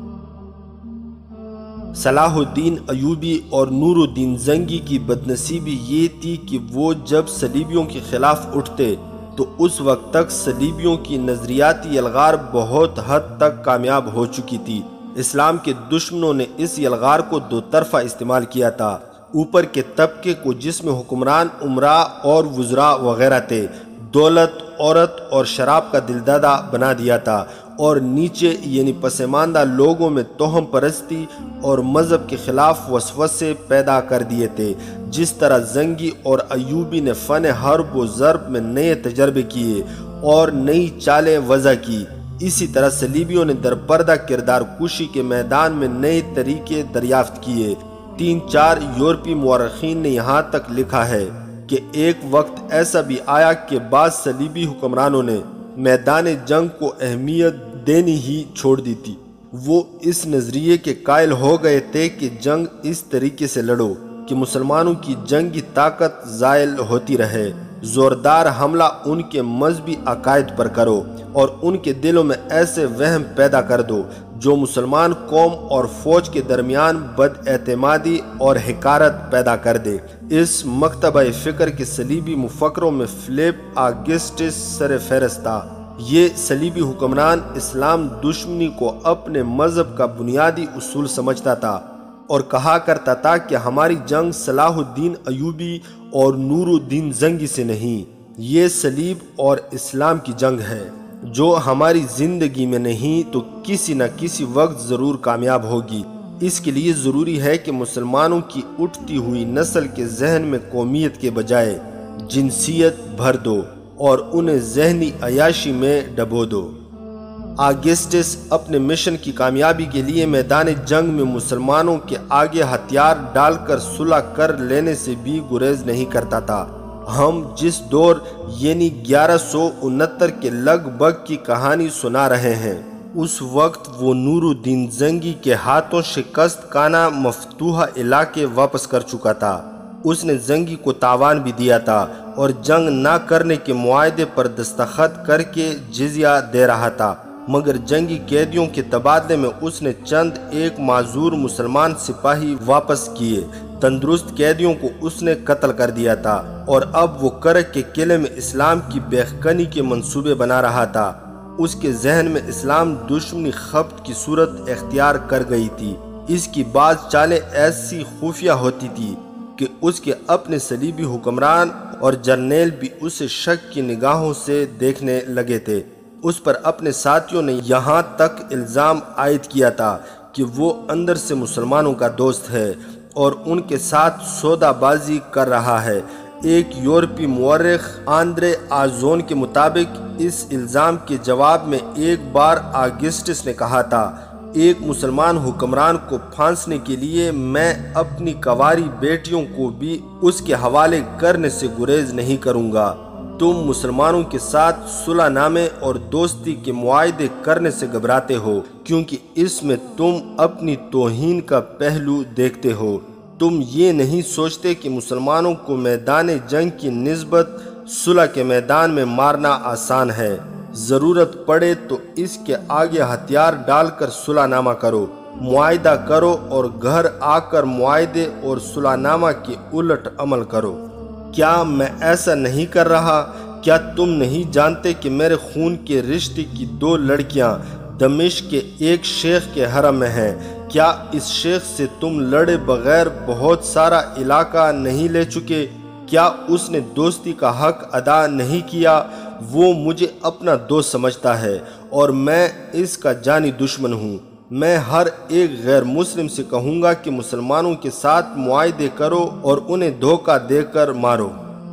صلاح الدین ایوبی اور نور الدین زنگی کی بدنصیبی یہ تھی کہ وہ جب صلیبیوں کے خلاف اٹھتے تو اس وقت تک صلیبیوں کی نظریاتی یلغار بہت حد تک کامیاب ہو چکی تھی۔ اسلام کے دشمنوں نے اس یلغار کو دو طرفہ استعمال کیا تھا۔ اوپر کے طبقے کو جس میں حکمران، امراء اور وزراء وغیرہ تھے، دولت، عورت اور شراب کا دلدادہ بنا دیا تھا، اور نیچے یعنی پسماندہ لوگوں میں توہم پرستی اور مذہب کے خلاف وسوسے پیدا کر دیے تھے۔ جس طرح زنگی اور ایوبی نے فن حرب و ضرب میں نئے تجربے کیے اور نئی چالیں وضع کی، اسی طرح صلیبیوں نے درپردہ کردار کشی کے میدان میں نئے طریقے دریافت کیے۔ تین چار یورپی مورخین نے یہاں تک لکھا ہے کہ ایک وقت ایسا بھی آیا کہ بعض صلیبی حکمرانوں نے میدان جنگ کو اہمیت دینی ہی چھوڑ دی تھی۔ وہ اس نظریے کے قائل ہو گئے تھے کہ جنگ اس طریقے سے لڑو کہ مسلمانوں کی جنگی طاقت زائل ہوتی رہے، زوردار حملہ ان کے مذہبی عقائد پر کرو اور ان کے دلوں میں ایسے وہم پیدا کر دو جو مسلمان قوم اور فوج کے درمیان بد اعتمادی اور حقارت پیدا کر دے۔ اس مکتبہ فکر کے صلیبی مفکروں میں فلپ آگسٹس سر فہرست تھا۔ یہ صلیبی حکمران اسلام دشمنی کو اپنے مذہب کا بنیادی اصول سمجھتا تھا اور کہا کرتا تھا کہ ہماری جنگ صلاح الدین ایوبی اور نور الدین زنگی سے نہیں، یہ صلیب اور اسلام کی جنگ ہے جو ہماری زندگی میں نہیں تو کسی نہ کسی وقت ضرور کامیاب ہوگی۔ اس کے لیے ضروری ہے کہ مسلمانوں کی اٹھتی ہوئی نسل کے ذہن میں قومیت کے بجائے جنسیت بھر دو اور انہیں ذہنی عیاشی میں ڈبو دو۔ آگسٹس اپنے مشن کی کامیابی کے لیے میدان جنگ میں مسلمانوں کے آگے ہتھیار ڈال کر صلح کر لینے سے بھی گریز نہیں کرتا تھا۔ ہم جس دور یعنی گیارہ سو انہتر کے لگ بھگ کی کہانی سنا رہے ہیں، اس وقت وہ نور الدین زنگی کے ہاتھوں شکست کانا مفتوحہ علاقے واپس کر چکا تھا۔ اس نے زنگی کو تاوان بھی دیا تھا اور جنگ نہ کرنے کے معاہدے پر دستخط کر کے جزیہ دے رہا تھا، مگر جنگی قیدیوں کے تبادلے میں اس نے چند ایک معذور مسلمان سپاہی واپس کیے۔ تندرست قیدیوں کو اس نے قتل کر دیا تھا اور اب وہ کرک کے قلعے میں اسلام کی بیخکنی کے منصوبے بنا رہا تھا۔ اس کے ذہن میں اسلام دشمنی خبت کی صورت اختیار کر گئی تھی۔ اس کی بعض چالیں ایسی خفیہ ہوتی تھی کہ اس کے اپنے صلیبی حکمران اور جرنیل بھی اسے شک کی نگاہوں سے دیکھنے لگے تھے۔ اس پر اپنے ساتھیوں نے یہاں تک الزام عائد کیا تھا کہ وہ اندر سے مسلمانوں کا دوست ہے اور ان کے ساتھ سودا بازی کر رہا ہے۔ ایک یورپی مورخ آندرے آزون کے مطابق اس الزام کے جواب میں ایک بار آگسٹس نے کہا تھا، ایک مسلمان حکمران کو پھانسنے کے لیے میں اپنی کنواری بیٹیوں کو بھی اس کے حوالے کرنے سے گریز نہیں کروں گا۔ تم مسلمانوں کے ساتھ صلح نامے اور دوستی کے معاہدے کرنے سے گھبراتے ہو، کیونکہ اس میں تم اپنی توہین کا پہلو دیکھتے ہو۔ تم یہ نہیں سوچتے کہ مسلمانوں کو میدان جنگ کی نسبت صلح کے میدان میں مارنا آسان ہے۔ ضرورت پڑے تو اس کے آگے ہتھیار ڈال کر صلح نامہ کرو، معاہدہ کرو اور گھر آ کر معاہدے اور صلح نامہ کے الٹ عمل کرو۔ کیا میں ایسا نہیں کر رہا؟ کیا تم نہیں جانتے کہ میرے خون کے رشتے کی دو لڑکیاں دمشق کے ایک شیخ کے حرم میں ہیں؟ کیا اس شیخ سے تم لڑے بغیر بہت سارا علاقہ نہیں لے چکے؟ کیا اس نے دوستی کا حق ادا نہیں کیا؟ وہ مجھے اپنا دوست سمجھتا ہے اور میں اس کا جانی دشمن ہوں۔ میں ہر ایک غیر مسلم سے کہوں گا کہ مسلمانوں کے ساتھ معاہدے کرو اور انہیں دھوکہ دے کر مارو۔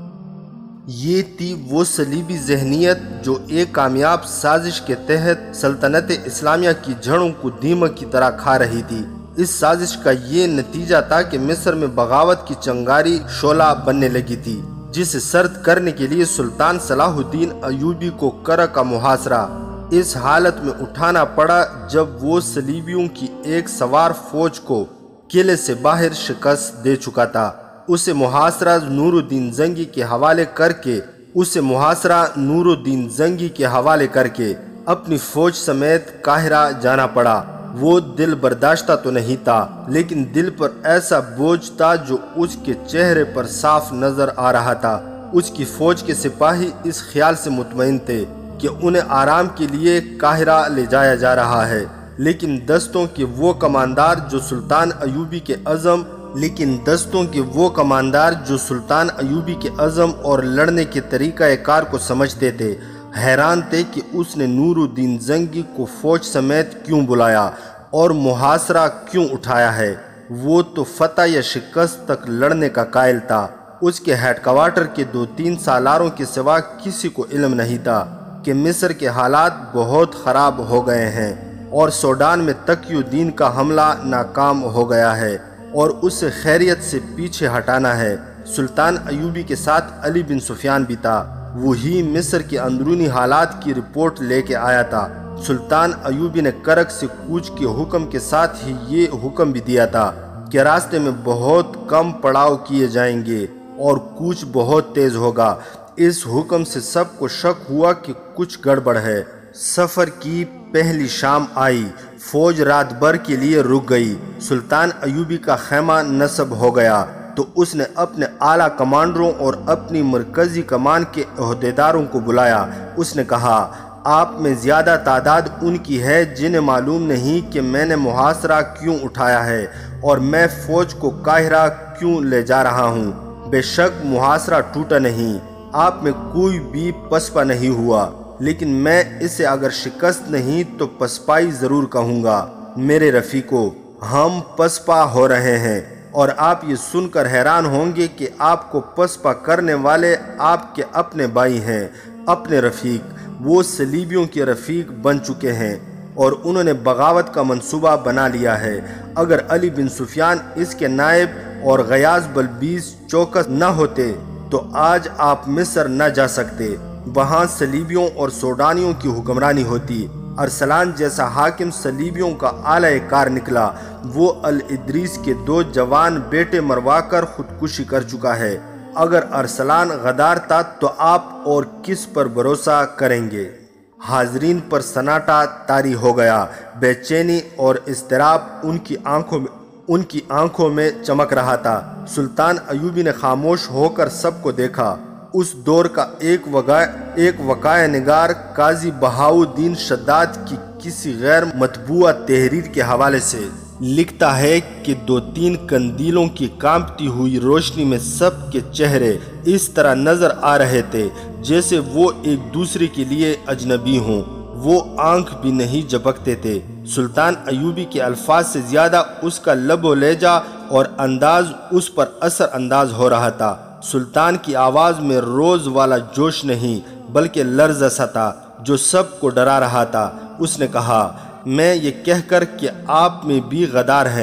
یہ تھی وہ صلیبی ذہنیت جو ایک کامیاب سازش کے تحت سلطنت اسلامیہ کی جڑوں کو دیمک کی طرح کھا رہی تھی۔ اس سازش کا یہ نتیجہ تھا کہ مصر میں بغاوت کی چنگاری شعلہ بننے لگی تھی، جسے سرد کرنے کے لیے سلطان صلاح الدین ایوبی کو کرہ کا محاصرہ اس حالت میں اٹھانا پڑا جب وہ صلیبیوں کی ایک سوار فوج کو قلعے سے باہر شکست دے چکا تھا۔ اسے محاصرہ نور الدین زنگی کے حوالے کر کے اسے محاصرہ نور الدین زنگی کے حوالے کر کے اپنی فوج سمیت قاہرہ جانا پڑا۔ وہ دل برداشتہ تو نہیں تھا، لیکن دل پر ایسا بوجھ تھا جو اس کے چہرے پر صاف نظر آ رہا تھا۔ اس کی فوج کے سپاہی اس خیال سے مطمئن تھے کہ انہیں آرام کے لیے قاہرہ لے جایا جا رہا ہے، لیکن دستوں کے وہ کماندار جو سلطان ایوبی کے عزم لیکن دستوں کے وہ کماندار جو سلطان ایوبی کے عزم اور لڑنے کے طریقہ کار کو سمجھتے تھے، حیران تھے کہ اس نے نور الدین زنگی کو فوج سمیت کیوں بلایا اور محاصرہ کیوں اٹھایا ہے۔ وہ تو فتح یا شکست تک لڑنے کا قائل تھا۔ اس کے ہیڈ کوارٹر کے دو تین سالاروں کے سوا کسی کو علم نہیں تھا کہ مصر کے حالات بہت خراب ہو گئے ہیں اور سوڈان میں تقی الدین کا حملہ ناکام ہو گیا ہے اور اسے خیریت سے پیچھے ہٹانا ہے۔ سلطان ایوبی کے ساتھ علی بن سفیان بھی تھا، وہی مصر کے اندرونی حالات کی رپورٹ لے کے آیا تھا۔ سلطان ایوبی نے کرک سے کوچ کے حکم کے ساتھ ہی یہ حکم بھی دیا تھا کہ راستے میں بہت کم پڑاؤ کیے جائیں گے اور کوچ بہت تیز ہوگا۔ اس حکم سے سب کو شک ہوا کہ کچھ گڑبڑ ہے۔ سفر کی پہلی شام آئی، فوج رات بھر کے لیے رک گئی۔ سلطان ایوبی کا خیمہ نصب ہو گیا تو اس نے اپنے اعلیٰ کمانڈروں اور اپنی مرکزی کمان کے عہدیداروں کو بلایا۔ اس نے کہا، آپ میں زیادہ تعداد ان کی ہے جنہیں معلوم نہیں کہ میں نے محاصرہ کیوں اٹھایا ہے اور میں فوج کو قاہرہ کیوں لے جا رہا ہوں۔ بے شک محاصرہ ٹوٹا نہیں، آپ میں کوئی بھی پسپا نہیں ہوا، لیکن میں اسے اگر شکست نہیں تو پسپائی ضرور کہوں گا۔ میرے رفیقو، ہم پسپا ہو رہے ہیں اور آپ یہ سن کر حیران ہوں گے کہ آپ کو پسپا کرنے والے آپ کے اپنے بھائی ہیں، اپنے رفیق۔ وہ صلیبیوں کے رفیق بن چکے ہیں اور انہوں نے بغاوت کا منصوبہ بنا لیا ہے۔ اگر علی بن سفیان اس کے نائب اور غیاث بلبیس چوکس نہ ہوتے تو آج آپ مصر نہ جا سکتے، وہاں صلیبیوں اور سوڈانیوں کی حکمرانی ہوتی۔ ارسلان جیسا حاکم صلیبیوں کا اعلی کار نکلا، وہ الادریس کے دو جوان بیٹے مروا کر خودکشی کر چکا ہے۔ اگر ارسلان غدار تھا تو آپ اور کس پر بھروسہ کریں گے؟ حاضرین پر سناٹا طاری ہو گیا، بے چینی اور اضطراب ان کی آنکھوں میں ان کی آنکھوں میں چمک رہا تھا۔ سلطان ایوبی نے خاموش ہو کر سب کو دیکھا۔ اس دور کا ایک وقائع ایک وقائع نگار قاضی بہاؤالدین شداد کی کسی غیر مطبوعہ تحریر کے حوالے سے لکھتا ہے کہ دو تین قندیلوں کی کانپتی ہوئی روشنی میں سب کے چہرے اس طرح نظر آ رہے تھے جیسے وہ ایک دوسرے کے لیے اجنبی ہوں۔ وہ آنکھ بھی نہیں جھپکتے تھے۔ سلطان ایوبی کے الفاظ سے زیادہ اس کا لب و لہجہ اور انداز اس پر اثر انداز ہو رہا تھا۔ سلطان کی آواز میں روز والا جوش نہیں بلکہ لرزہ سا تھا جو سب کو ڈرا رہا تھا۔ اس نے کہا، میں یہ کہہ کر کہ آپ میں بھی غدار ہیں،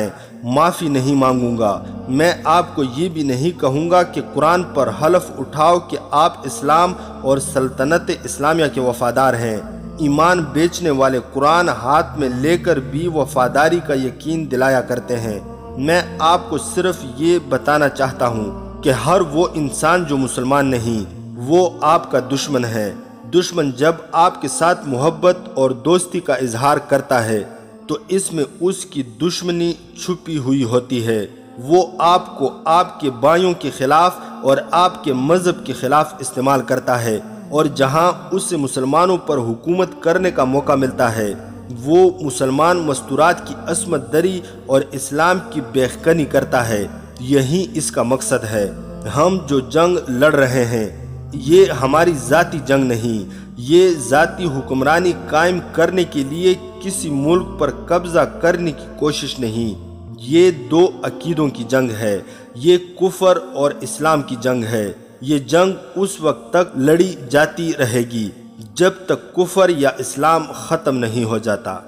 معافی نہیں مانگوں گا۔ میں آپ کو یہ بھی نہیں کہوں گا کہ قرآن پر حلف اٹھاؤ کہ آپ اسلام اور سلطنت اسلامیہ کے وفادار ہیں۔ ایمان بیچنے والے قرآن ہاتھ میں لے کر بھی وفاداری کا یقین دلایا کرتے ہیں۔ میں آپ کو صرف یہ بتانا چاہتا ہوں کہ ہر وہ انسان جو مسلمان نہیں وہ آپ کا دشمن ہے۔ دشمن جب آپ کے ساتھ محبت اور دوستی کا اظہار کرتا ہے تو اس میں اس کی دشمنی چھپی ہوئی ہوتی ہے۔ وہ آپ کو آپ کے بھائیوں کے خلاف اور آپ کے مذہب کے خلاف استعمال کرتا ہے، اور جہاں اسے مسلمانوں پر حکومت کرنے کا موقع ملتا ہے وہ مسلمان مستورات کی عصمت دری اور اسلام کی بیخکنی کرتا ہے۔ یہی اس کا مقصد ہے۔ ہم جو جنگ لڑ رہے ہیں یہ ہماری ذاتی جنگ نہیں، یہ ذاتی حکمرانی قائم کرنے کے لیے کسی ملک پر قبضہ کرنے کی کوشش نہیں، یہ دو عقیدوں کی جنگ ہے، یہ کفر اور اسلام کی جنگ ہے۔ یہ جنگ اس وقت تک لڑی جاتی رہے گی جب تک کفر یا اسلام ختم نہیں ہو جاتا۔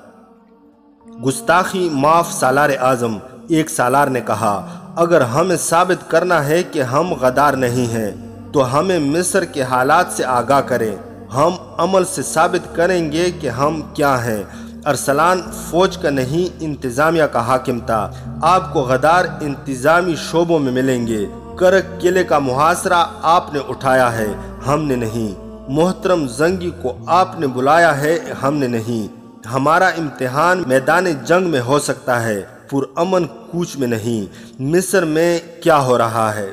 گستاخی معاف سالار اعظم۔ ایک سالار نے کہا، اگر ہمیں ثابت کرنا ہے کہ ہم غدار نہیں ہیں تو ہمیں مصر کے حالات سے آگاہ کریں، ہم عمل سے ثابت کریں گے کہ ہم کیا ہیں۔ ارسلان فوج کا نہیں انتظامیہ کا حاکم تھا۔ آپ کو غدار انتظامی شعبوں میں ملیں گے۔ کرک قلعے کا محاصرہ آپ نے اٹھایا ہے، ہم نے نہیں۔ محترم زنگی کو آپ نے بلایا ہے، ہم نے نہیں۔ ہمارا امتحان میدان جنگ میں ہو سکتا ہے، پرامن کوچ میں نہیں۔ مصر میں کیا ہو رہا ہے؟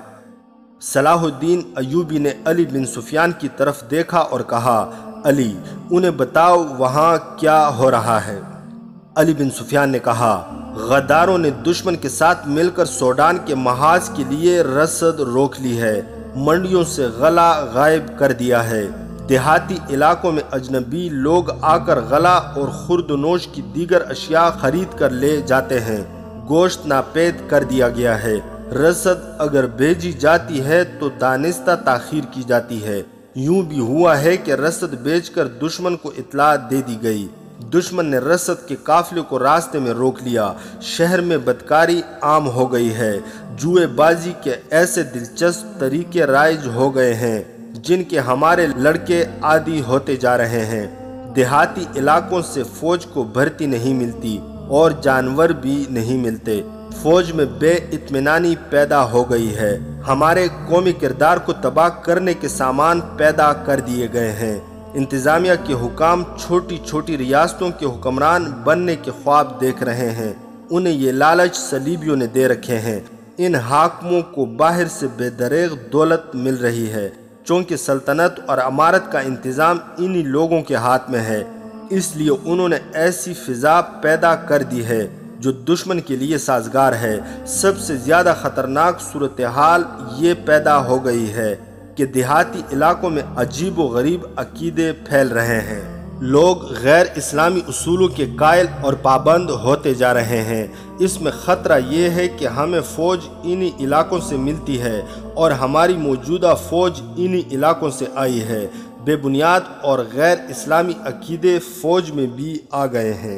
صلاح الدین ایوبی نے علی بن سفیان کی طرف دیکھا اور کہا، علی، انہیں بتاؤ وہاں کیا ہو رہا ہے۔ علی بن سفیان نے کہا، غداروں نے دشمن کے ساتھ مل کر سوڈان کے محاذ کے لیے رسد روک لی ہے، منڈیوں سے غلہ غائب کر دیا ہے۔ دیہاتی علاقوں میں اجنبی لوگ آ کر غلہ اور خرد و نوش کی دیگر اشیاء خرید کر لے جاتے ہیں۔ گوشت ناپید کر دیا گیا ہے۔ رسد اگر بھیجی جاتی ہے تو دانستہ تاخیر کی جاتی ہے۔ یوں بھی ہوا ہے کہ رسد بیچ کر دشمن کو اطلاع دے دی گئی۔ دشمن نے رسد کے قافلے کو راستے میں روک لیا۔ شہر میں بدکاری عام ہو گئی ہے۔ جوئے بازی کے ایسے دلچسپ طریقے رائج ہو گئے ہیں جن کے ہمارے لڑکے عادی ہوتے جا رہے ہیں۔ دیہاتی علاقوں سے فوج کو بھرتی نہیں ملتی اور جانور بھی نہیں ملتے۔ فوج میں بے اطمینانی پیدا ہو گئی ہے۔ ہمارے قومی کردار کو تباہ کرنے کے سامان پیدا کر دیے گئے ہیں۔ انتظامیہ کے حکام چھوٹی چھوٹی ریاستوں کے حکمران بننے کے خواب دیکھ رہے ہیں۔ انہیں یہ لالچ صلیبیوں نے دے رکھے ہیں۔ ان حاکموں کو باہر سے بے دریغ دولت مل رہی ہے، چونکہ سلطنت اور امارت کا انتظام انہی لوگوں کے ہاتھ میں ہے۔ اس لیے انہوں نے ایسی فضا پیدا کر دی ہے جو دشمن کے لیے سازگار ہے۔ سب سے زیادہ خطرناک صورتحال یہ پیدا ہو گئی ہے کہ دیہاتی علاقوں میں عجیب و غریب عقیدے پھیل رہے ہیں۔ لوگ غیر اسلامی اصولوں کے قائل اور پابند ہوتے جا رہے ہیں۔ اس میں خطرہ یہ ہے کہ ہمیں فوج انہی علاقوں سے ملتی ہے اور ہماری موجودہ فوج انہی علاقوں سے آئی ہے۔ بے بنیاد اور غیر اسلامی عقیدے فوج میں بھی آ گئے ہیں۔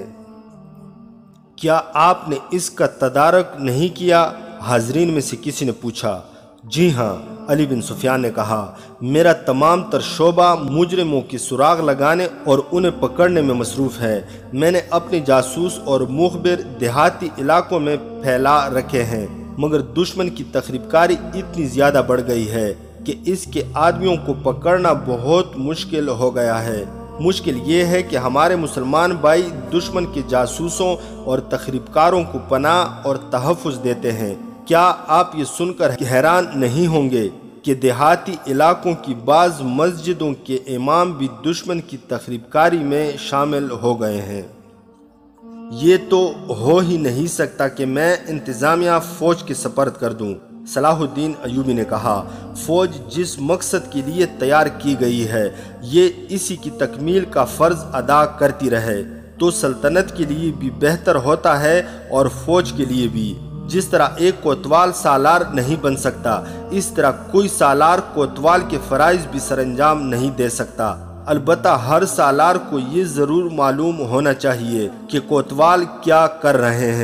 کیا آپ نے اس کا تدارک نہیں کیا؟ حاضرین میں سے کسی نے پوچھا۔ جی ہاں، علی بن سفیان نے کہا، میرا تمام تر شعبہ مجرموں کی سراغ لگانے اور انہیں پکڑنے میں مصروف ہے۔ میں نے اپنے جاسوس اور مخبر دیہاتی علاقوں میں پھیلا رکھے ہیں، مگر دشمن کی تخریب کاری اتنی زیادہ بڑھ گئی ہے کہ اس کے آدمیوں کو پکڑنا بہت مشکل ہو گیا ہے۔ مشکل یہ ہے کہ ہمارے مسلمان بھائی دشمن کے جاسوسوں اور تخریب کاروں کو پناہ اور تحفظ دیتے ہیں۔ کیا آپ یہ سن کر حیران نہیں ہوں گے کہ دیہاتی علاقوں کی بعض مسجدوں کے امام بھی دشمن کی تخریب کاری میں شامل ہو گئے ہیں؟ یہ تو ہو ہی نہیں سکتا کہ میں انتظامیہ فوج کے سپرد کر دوں۔ صلاح الدین ایوبی نے کہا، فوج جس مقصد کے لیے تیار کی گئی ہے یہ اسی کی تکمیل کا فرض ادا کرتی رہے تو سلطنت کے لیے بھی بہتر ہوتا ہے اور فوج کے لیے بھی۔ جس طرح ایک کوتوال سالار نہیں بن سکتا، اس طرح کوئی سالار کوتوال کے فرائض بھی سر انجام نہیں دے سکتا۔ البتہ ہر سالار کو یہ ضرور معلوم ہونا چاہیے کہ کوتوال کیا کر رہے ہیں۔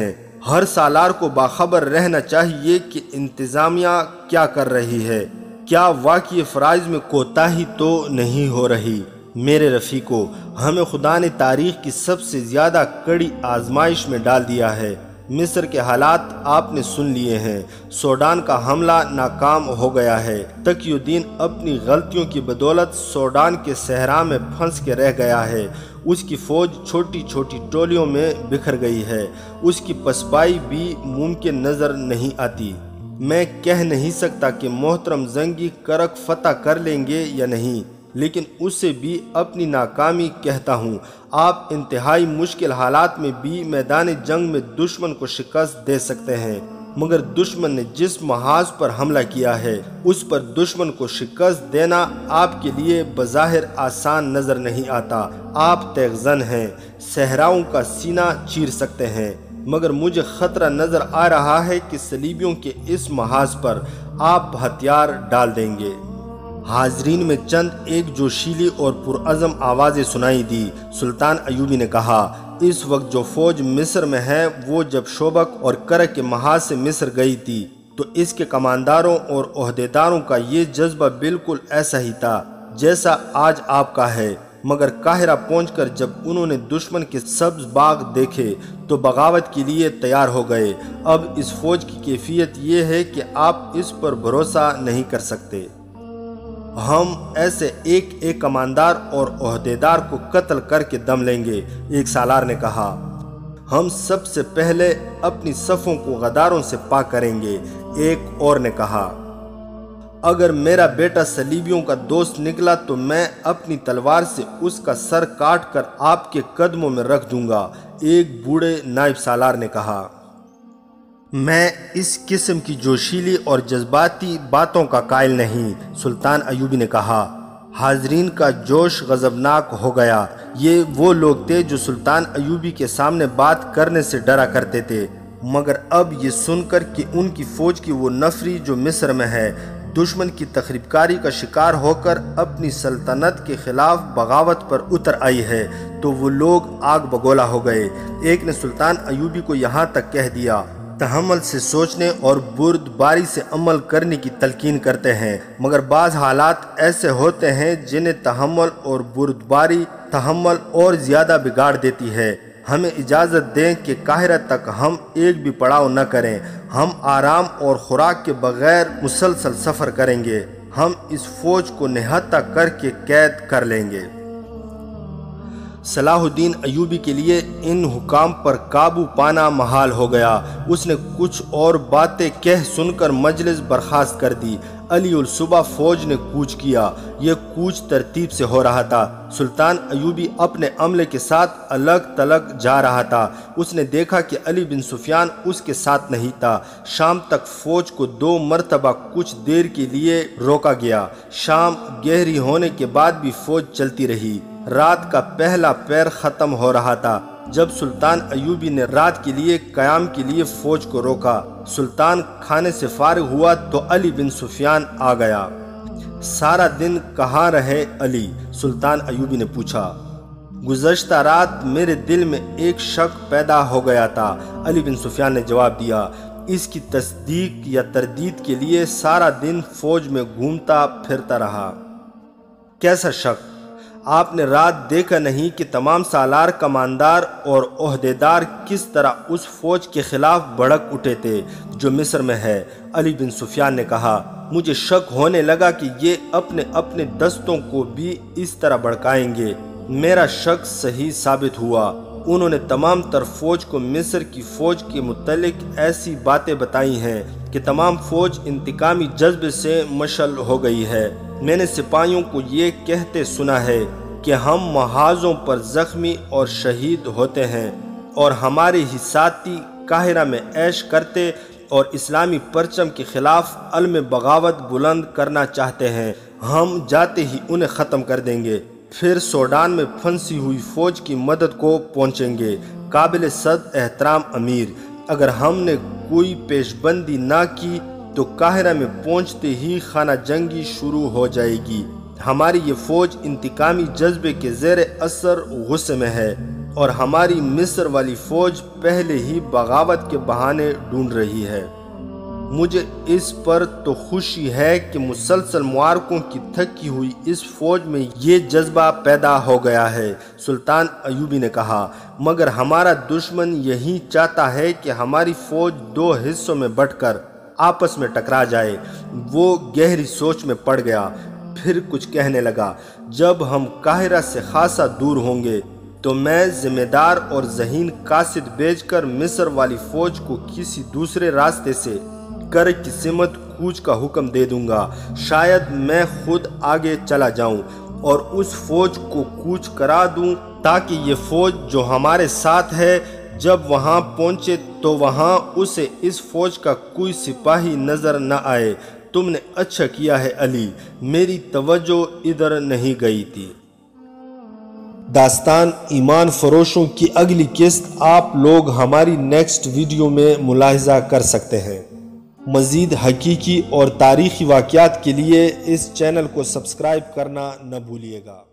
ہر سالار کو باخبر رہنا چاہیے کہ انتظامیہ کیا کر رہی ہے، کیا واقعی فرائض میں کوتاہی تو نہیں ہو رہی۔ میرے رفیقو، ہمیں خدا نے تاریخ کی سب سے زیادہ کڑی آزمائش میں ڈال دیا ہے۔ مصر کے حالات آپ نے سن لیے ہیں۔ سوڈان کا حملہ ناکام ہو گیا ہے۔ تقی الدین اپنی غلطیوں کی بدولت سوڈان کے صحرا میں پھنس کے رہ گیا ہے۔ اس کی فوج چھوٹی چھوٹی ٹولیوں میں بکھر گئی ہے۔ اس کی پسپائی بھی ممکن نظر نہیں آتی۔ میں کہہ نہیں سکتا کہ محترم زنگی کرک فتح کر لیں گے یا نہیں، لیکن اسے بھی اپنی ناکامی کہتا ہوں۔ آپ انتہائی مشکل حالات میں بھی میدان جنگ میں دشمن کو شکست دے سکتے ہیں، مگر دشمن نے جس محاذ پر حملہ کیا ہے اس پر دشمن کو شکست دینا آپ کے لیے بظاہر آسان نظر نہیں آتا۔ آپ تیغزن ہیں، صحراؤں کا سینہ چیر سکتے ہیں، مگر مجھے خطرہ نظر آ رہا ہے کہ صلیبیوں کے اس محاذ پر آپ ہتھیار ڈال دیں گے۔ حاضرین میں چند ایک جوشیلی اور پرعزم آوازیں سنائی دی۔ سلطان ایوبی نے کہا، اس وقت جو فوج مصر میں ہے وہ جب شوبک اور کرک کے محاذ سے مصر گئی تھی تو اس کے کمانداروں اور عہدیداروں کا یہ جذبہ بالکل ایسا ہی تھا جیسا آج آپ کا ہے، مگر قاہرہ پہنچ کر جب انہوں نے دشمن کے سبز باغ دیکھے تو بغاوت کے لیے تیار ہو گئے۔ اب اس فوج کی کیفیت یہ ہے کہ آپ اس پر بھروسہ نہیں کر سکتے۔ ہم ایسے ایک ایک کماندار اور عہدیدار کو قتل کر کے دم لیں گے، ایک سالار نے کہا۔ ہم سب سے پہلے اپنی صفوں کو غداروں سے پاک کریں گے، ایک اور نے کہا۔ اگر میرا بیٹا صلیبیوں کا دوست نکلا تو میں اپنی تلوار سے اس کا سر کاٹ کر آپ کے قدموں میں رکھ دوں گا، ایک بوڑھے نائب سالار نے کہا۔ میں اس قسم کی جوشیلی اور جذباتی باتوں کا قائل نہیں، سلطان ایوبی نے کہا۔ حاضرین کا جوش غضبناک ہو گیا۔ یہ وہ لوگ تھے جو سلطان ایوبی کے سامنے بات کرنے سے ڈرا کرتے تھے، مگر اب یہ سن کر کہ ان کی فوج کی وہ نفری جو مصر میں ہے دشمن کی تخریب کاری کا شکار ہو کر اپنی سلطنت کے خلاف بغاوت پر اتر آئی ہے تو وہ لوگ آگ بگولا ہو گئے۔ ایک نے سلطان ایوبی کو یہاں تک کہہ دیا، تحمل سے سوچنے اور بردباری سے عمل کرنے کی تلقین کرتے ہیں، مگر بعض حالات ایسے ہوتے ہیں جنہیں تحمل اور بردباری تحمل اور زیادہ بگاڑ دیتی ہے۔ ہمیں اجازت دیں کہ قاہرہ تک ہم ایک بھی پڑاؤ نہ کریں۔ ہم آرام اور خوراک کے بغیر مسلسل سفر کریں گے۔ ہم اس فوج کو نہتہ کر کے قید کر لیں گے۔ صلاح الدین ایوبی کے لیے ان حکام پر قابو پانا محال ہو گیا۔ اس نے کچھ اور باتیں کہہ سن کر مجلس برخاست کر دی۔ علی الصبح فوج نے کوچ کیا۔ یہ کوچ ترتیب سے ہو رہا تھا۔ سلطان ایوبی اپنے عملے کے ساتھ الگ تلگ جا رہا تھا۔ اس نے دیکھا کہ علی بن سفیان اس کے ساتھ نہیں تھا۔ شام تک فوج کو دو مرتبہ کچھ دیر کے لیے روکا گیا۔ شام گہری ہونے کے بعد بھی فوج چلتی رہی۔ رات کا پہلا پیر ختم ہو رہا تھا جب سلطان ایوبی نے رات کے لیے قیام کے لیے فوج کو روکا۔ سلطان کھانے سے فارغ ہوا تو علی بن سفیان آ گیا۔ سارا دن کہاں رہے علی؟ سلطان ایوبی نے پوچھا۔ گزشتہ رات میرے دل میں ایک شک پیدا ہو گیا تھا، علی بن سفیان نے جواب دیا۔ اس کی تصدیق یا تردید کے لیے سارا دن فوج میں گھومتا پھرتا رہا۔ کیسا شک؟ آپ نے رات دیکھا نہیں کہ تمام سالار کماندار اور عہدیدار کس طرح اس فوج کے خلاف بھڑک اٹھے تھے جو مصر میں ہے؟ علی بن سفیان نے کہا۔ مجھے شک ہونے لگا کہ یہ اپنے اپنے دستوں کو بھی اس طرح بھڑکائیں گے۔ میرا شک صحیح ثابت ہوا۔ انہوں نے تمام تر فوج کو مصر کی فوج کے متعلق ایسی باتیں بتائی ہیں کہ تمام فوج انتقامی جذبے سے مشعل ہو گئی ہے۔ میں نے سپاہیوں کو یہ کہتے سنا ہے کہ ہم محاذوں پر زخمی اور شہید ہوتے ہیں اور ہمارے ہی ساتھی قاہرہ میں عیش کرتے اور اسلامی پرچم کے خلاف علم بغاوت بلند کرنا چاہتے ہیں۔ ہم جاتے ہی انہیں ختم کر دیں گے، پھر سوڈان میں پھنسی ہوئی فوج کی مدد کو پہنچیں گے۔ قابل صد احترام امیر، اگر ہم نے کوئی پیش بندی نہ کی تو قاہرہ میں پہنچتے ہی خانہ جنگی شروع ہو جائے گی۔ ہماری یہ فوج انتقامی جذبے کے زیر اثر غصے میں ہے۔ اور ہماری مصر والی فوج پہلے ہی بغاوت کے بہانے ڈھونڈ رہی ہے۔ مجھے اس پر تو خوشی ہے کہ مسلسل معرکوں کی تھکی ہوئی اس فوج میں یہ جذبہ پیدا ہو گیا ہے، سلطان ایوبی نے کہا، مگر ہمارا دشمن یہی چاہتا ہے کہ ہماری فوج دو حصوں میں بٹ کر آپس میں ٹکرا جائے۔ وہ گہری سوچ میں پڑ گیا، پھر کچھ کہنے لگا، جب ہم قاہرہ سے خاصا دور ہوں گے تو میں ذمہ دار اور ذہین قاصد بھیج کر مصر والی فوج کو کسی دوسرے راستے سے کر کی سمت کوچ کا حکم دے دوں گا۔ شاید میں خود آگے چلا جاؤں اور اس فوج کو کوچ کرا دوں تاکہ یہ فوج جو ہمارے ساتھ ہے جب وہاں پہنچے تو وہاں اسے اس فوج کا کوئی سپاہی نظر نہ آئے۔ تم نے اچھا کیا ہے علی، میری توجہ ادھر نہیں گئی تھی۔ داستان ایمان فروشوں کی اگلی قسط آپ لوگ ہماری نیکسٹ ویڈیو میں ملاحظہ کر سکتے ہیں۔ مزید حقیقی اور تاریخی واقعات کے لیے اس چینل کو سبسکرائب کرنا نہ بھولیے گا۔